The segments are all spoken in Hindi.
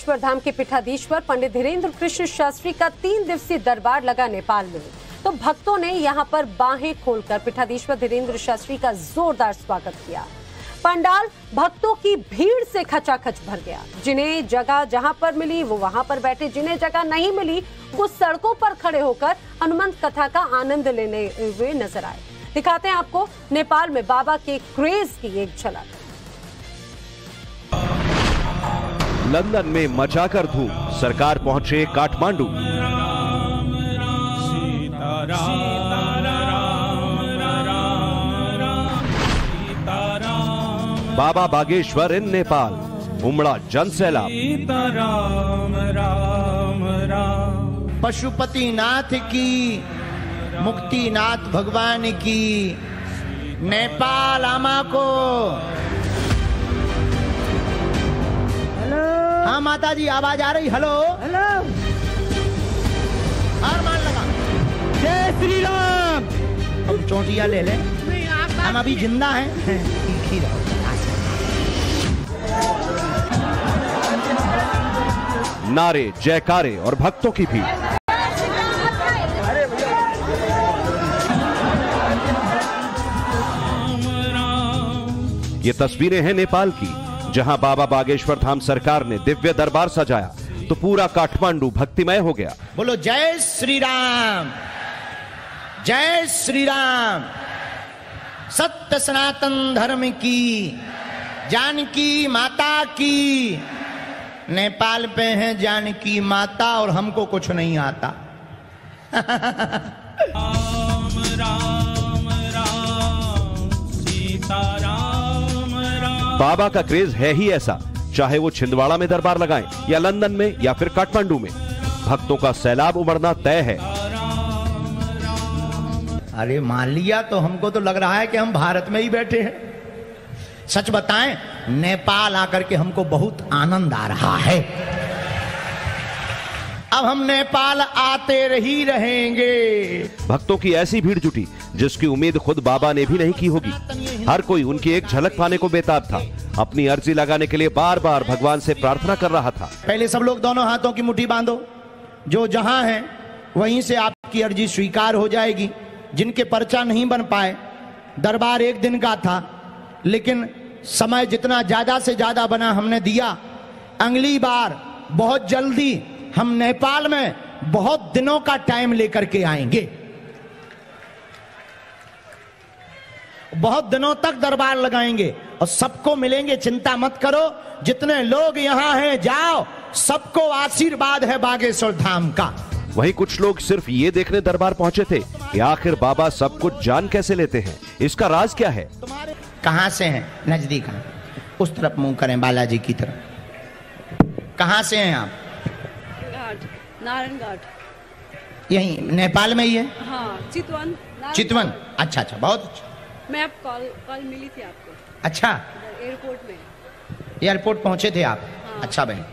बागेश्वर धाम के पीठाधीश्वर पंडित धीरेन्द्र कृष्ण शास्त्री का 3 दिवसीय दरबार लगा नेपाल में, तो भक्तों ने यहां पर बाहें खोलकर पीठाधीश्वर धीरेन्द्र शास्त्री का जोरदार स्वागत किया। पंडाल भक्तों की भीड़ से खचाखच भर गया। जिन्हें जगह जहां पर मिली वो वहां पर बैठे, जिन्हें जगह नहीं मिली वो सड़कों पर खड़े होकर हनुमंत कथा का आनंद लेने हुए नजर आए। दिखाते हैं आपको नेपाल में बाबा के क्रेज की एक झलक। लंदन में मचाकर धूम, सरकार पहुंचे काठमांडू। बाबा बागेश्वर इन नेपाल, उमड़ा जन सैलाब। पशुपतिनाथ की, मुक्तिनाथ भगवान की, नेपाल आमा को। हेलो। हाँ माता जी आवाज आ रही? Hello hello. हार मान लगा। जय श्री राम। हम चोटियां ले लें, हम अभी जिंदा हैं। ठीक ही रहो। नारे, जयकारे और भक्तों की भीड़। ये तस्वीरें हैं नेपाल की, जहां बाबा बागेश्वर धाम सरकार ने दिव्य दरबार सजाया तो पूरा काठमांडू भक्तिमय हो गया। बोलो जय श्री राम, जय श्री राम। सत्य सनातन धर्म की, जानकी माता की। नेपाल पे है जानकी माता और हमको कुछ नहीं आता। राम राम राम सीता राम राम। बाबा का क्रेज है ही ऐसा, चाहे वो छिंदवाड़ा में दरबार लगाएं या लंदन में या फिर काठमांडू में, भक्तों का सैलाब उमड़ना तय है। अरे मान लिया तो हमको तो लग रहा है कि हम भारत में ही बैठे हैं। सच बताएं, नेपाल आकर के हमको बहुत आनंद आ रहा है। अब हम नेपाल आते ही रहेंगे। भक्तों की ऐसी भीड़ जुटी जिसकी उम्मीद खुद बाबा ने भी नहीं की होगी। हर कोई उनकी एक झलक पाने को बेताब था। अपनी अर्जी लगाने के लिए बार बार भगवान से प्रार्थना कर रहा था। पहले सब लोग दोनों हाथों की मुट्ठी बांधो, जो जहां है वहीं से आपकी अर्जी स्वीकार हो जाएगी। जिनके पर्चा नहीं बन पाए, दरबार एक दिन का था लेकिन समय जितना ज्यादा से ज्यादा बना हमने दिया। अगली बार बहुत जल्दी हम नेपाल में बहुत दिनों का टाइम लेकर के आएंगे। बहुत दिनों तक दरबार लगाएंगे और सबको मिलेंगे। चिंता मत करो, जितने लोग यहां हैं जाओ, सबको आशीर्वाद है बागेश्वर धाम का। वहीं कुछ लोग सिर्फ ये देखने दरबार पहुंचे थे कि आखिर बाबा सब कुछ जान कैसे लेते हैं, इसका राज क्या है। कहां से हैं? नजदीक हैं, उस तरफ मुंह करें, बालाजी की तरफ। कहां से हैं आप? नारायण घाट। यही नेपाल में ही है? हाँ, चितवन। चितवन, अच्छा अच्छा, बहुत अच्छा। मैं आप कल मिली थी आपको। अच्छा, एयरपोर्ट में। एयरपोर्ट पहुंचे थे आप? हाँ। अच्छा बहन,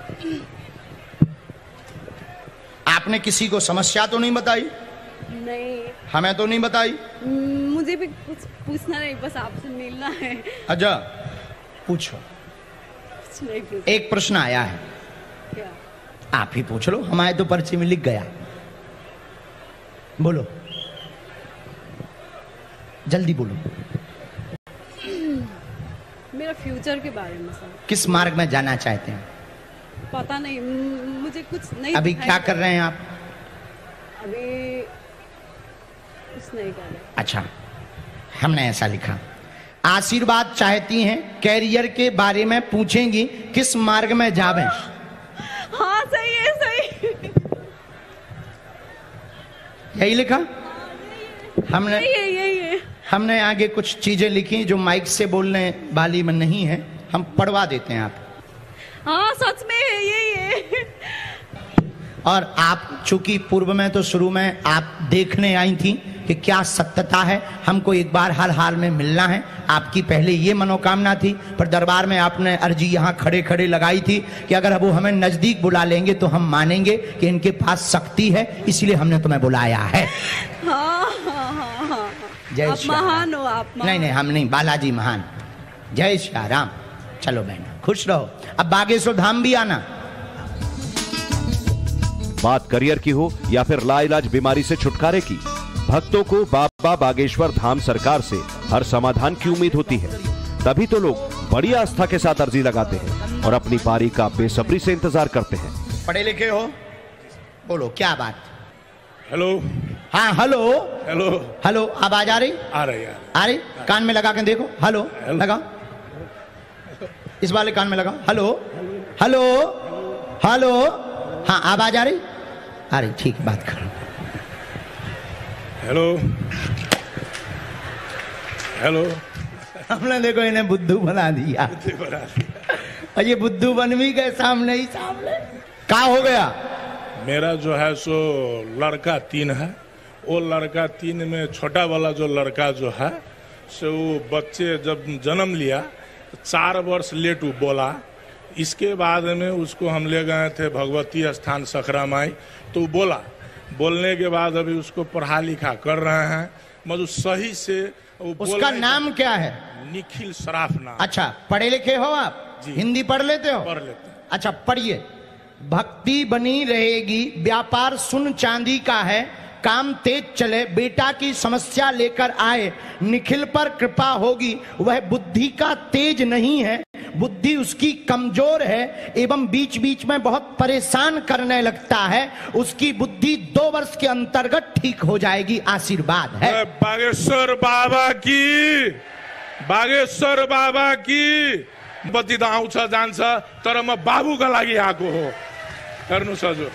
आपने किसी को समस्या तो नहीं बताई? नहीं, हमें तो नहीं बताई। मुझे भी कुछ पूछना नहीं, बस आपसे मिलना है। अच्छा पूछो। कुछ नहीं पूछ। एक प्रश्न आया है, क्या? आप ही पूछ लो, हमारे तो पर्ची में लिख गया। बोलो, जल्दी बोलो। मेरा फ्यूचर के बारे में सर। किस मार्ग में जाना चाहते हैं? पता नहीं, मुझे कुछ नहीं। अभी क्या कर रहे हैं आप? अभी कुछ नहीं कर रहे। अच्छा, हमने ऐसा लिखा, आशीर्वाद चाहती हैं, कैरियर के बारे में पूछेंगी, किस मार्ग में जावें। हाँ सही है, सही। यही लिखा? हमने यही है। हमने आगे कुछ चीजें लिखी जो माइक से बोलने वाली में नहीं है, हम पढ़वा देते हैं आप। हाँ सच में यही है। और आप चूंकि पूर्व में तो शुरू में आप देखने आई थी कि क्या सत्यता है, हमको एक बार हर हाल में मिलना है। आपकी पहले ये मनोकामना थी, पर दरबार में आपने अर्जी यहाँ खड़े खड़े लगाई थी कि अगर वो हमें नजदीक बुला लेंगे तो हम मानेंगे कि इनके पास शक्ति है, इसलिए हमने तुम्हें बुलाया है। हाँ हाँ हाँ हाँ। जय आप श्री महान राम। हो, आप महान। नहीं नहीं, हम नहीं, बालाजी महान। जय श्री राम। चलो बहन खुश रहो। अब बागेश्वर धाम भी आना, बात करियर की हो या फिर लाइलाज बीमारी से छुटकारे की, भक्तों को बाबा बागेश्वर धाम सरकार से हर समाधान की उम्मीद होती है। तभी तो लोग बड़ी आस्था के साथ अर्जी लगाते हैं और अपनी पारी का बेसब्री से इंतजार करते हैं। पढ़े लिखे हो, बोलो क्या बात। हेलो। हाँ हेलो। हेलो। हेलो, आवाज आ रही? आ रही आ रही। कान में लगा के देखो। हेलो लगाओ, इस वाले कान में लगाओ। Hello hello hello. हाँ आवाज आ रही? आ रही, ठीक, बात करो। Hello hello. हमने देखो इन्हें बुद्धू बना दिया और ये बुद्धू बन भी गए सामने ही सामने। क्या हो गया? मेरा जो है सो लड़का 3 है। वो लड़का 3 में छोटा वाला जो लड़का जो है सो वो बच्चे जब जन्म लिया 4 वर्ष लेट वो बोला। इसके बाद में उसको हम ले गए थे भगवती स्थान सकरा माई, तो बोला। बोलने के बाद अभी उसको पढ़ा लिखा कर रहे हैं, मतलब सही से वो। उसका नाम क्या है? निखिल सराफ नाम। अच्छा, पढ़े लिखे हो आप? जी। हिंदी पढ़ लेते हो? पढ़ लेते हैं। अच्छा पढ़िए। भक्ति बनी रहेगी, व्यापार सुन चांदी का है, काम तेज चले, बेटा की समस्या लेकर आए, निखिल पर कृपा होगी। वह बुद्धि का तेज नहीं है, बुद्धि उसकी कमजोर है एवं बीच बीच में बहुत परेशान करने लगता है। उसकी बुद्धि 2 वर्ष के अंतर्गत ठीक हो जाएगी, आशीर्वाद है। बागेश्वर बाबा की, बागेश्वर बाबा की। बत्ती तो आउँछ जान्छ तर म बाबूका लागि आएको हो। हेर्नुहोस् हजुर।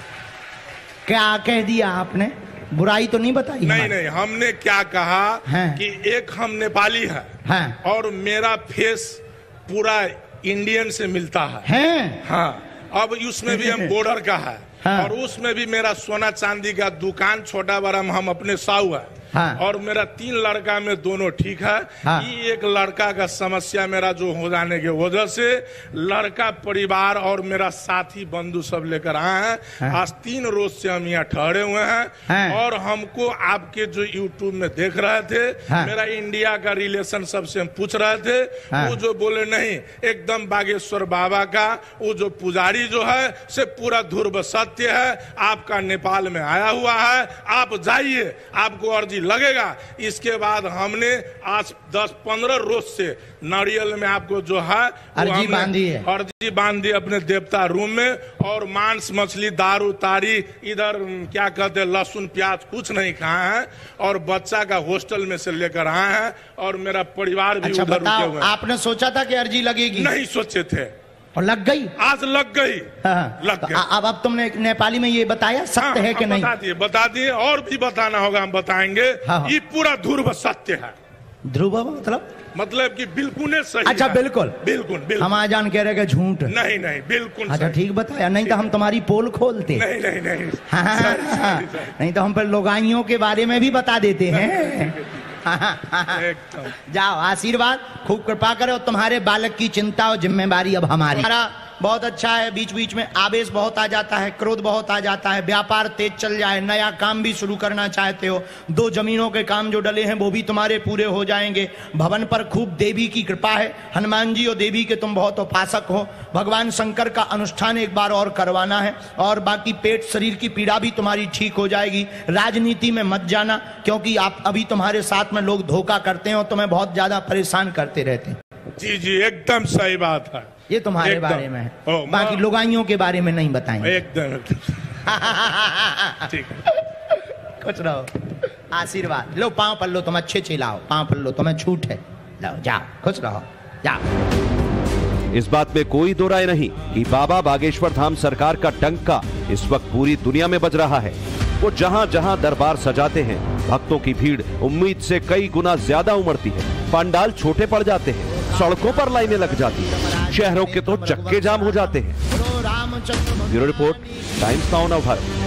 क्या कह दिया आपने? बुराई तो नहीं बताई? नहीं नहीं, हमने क्या कहा हाँ। कि एक हम नेपाली है हाँ। और मेरा फेस पूरा इंडियन से मिलता है। हैं? हाँ, अब उसमें भी हम बॉर्डर का है। हाँ। और उसमें भी मेरा सोना चांदी का दुकान छोटा बड़ा हम अपने साहू है। हाँ। और मेरा 3 लड़का में दोनों ठीक है। हाँ। ये एक लड़का का समस्या मेरा जो हो जाने के वजह से लड़का परिवार और मेरा साथी बंधु सब लेकर आए हैं। हाँ। आज 3 रोज से हम यहाँ ठहरे हुए हैं। हाँ। और हमको आपके जो यूट्यूब में देख रहे थे, हाँ। मेरा इंडिया का रिलेशन सबसे हम पूछ रहे थे। हाँ। वो जो बोले नहीं, एकदम बागेश्वर बाबा का वो जो पुजारी जो है से पूरा ध्रुव सत्य है, आपका नेपाल में आया हुआ है, आप जाइए, आपको अर्जी लगेगा। इसके बाद हमने आज 10-15 रोज से नारियल में आपको जो है अर्जी बांधी है, अर्जी बांधी अपने देवता रूम में। और मांस मछली दारू तारी इधर क्या कहते हैं लहसुन प्याज कुछ नहीं खाए हैं। और बच्चा का हॉस्टल में से लेकर आए हैं और मेरा परिवार भी अच्छा, उधर रुके बताओ, हुए हैं। आपने सोचा था कि अर्जी लगेगी? नहीं सोचे थे और लग गई? आज लग गई। हाँ। लग तो गई। अब तुमने नेपाली में ये बताया सत्य है कि नहीं? बता दिए और भी बताना होगा, हम बताएंगे। हाँ। ये पूरा ध्रुव सत्य है। ध्रुव मतलब कि बिल्कुल सही। अच्छा, है। बिल्कुल बिल्कुल। हम आजान कह रहे कि झूठ? नहीं नहीं, बिल्कुल अच्छा सही। ठीक बताया, नहीं तो हम तुम्हारी पोल खोलते। नहीं नहीं नहीं। हाँ, सही। नहीं तो हम पर लोगाइयों के बारे में भी बता देते हैं। एकदम। जाओ, आशीर्वाद, खूब कृपा करो। तुम्हारे बालक की चिंता और जिम्मेवारी अब हमारी। बहुत अच्छा है। बीच बीच में आवेश बहुत आ जाता है, क्रोध बहुत आ जाता है, व्यापार तेज चल जाए, नया काम भी शुरू करना चाहते हो, 2 जमीनों के काम जो डले हैं वो भी तुम्हारे पूरे हो जाएंगे। भवन पर खूब देवी की कृपा है, हनुमान जी और देवी के तुम बहुत उपासक हो। भगवान शंकर का अनुष्ठान एक बार और करवाना है। और बाकी पेट शरीर की पीड़ा भी तुम्हारी ठीक हो जाएगी। राजनीति में मत जाना, क्योंकि आप अभी तुम्हारे साथ में लोग धोखा करते हैं और तुम्हें बहुत ज्यादा परेशान करते रहते हैं। जी जी, एकदम सही बात है। ये तुम्हारे बारे में है, बाकी लोगाइयों के बारे में नहीं बताएंगे। एकदम ठीक। कुछ रहो, आशीर्वाद लो, पांव पर लो, तुम अच्छे चिल्लाओ, पांव पर लो, तुम्हें छूट है। जाओ जाओ, खुश रहो, जाओ। इस बात में कोई दो राय नहीं कि बाबा बागेश्वर धाम सरकार का डंका इस वक्त पूरी दुनिया में बज रहा है। वो जहां जहां दरबार सजाते हैं, भक्तों की भीड़ उम्मीद से कई गुना ज्यादा उमड़ती है। पंडाल छोटे पड़ जाते हैं, सड़कों पर लाइनें लग जाती हैं, शहरों के तो चक्के जाम हो जाते हैं। Bureau report, Times Now Bharat.